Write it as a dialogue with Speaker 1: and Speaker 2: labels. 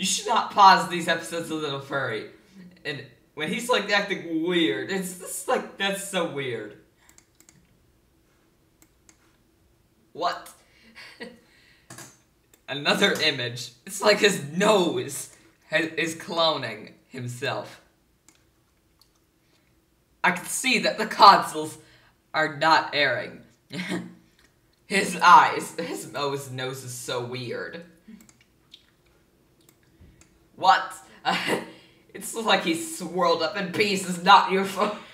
Speaker 1: You should not pause these episodes of Little Furry. And when he's like acting weird, it's just like, that's so weird. What? Another image. It's like his nose is cloning himself. I can see that the consoles are not airing. His eyes, his nose is so weird. What? It's like he's swirled up in pieces, not your phone.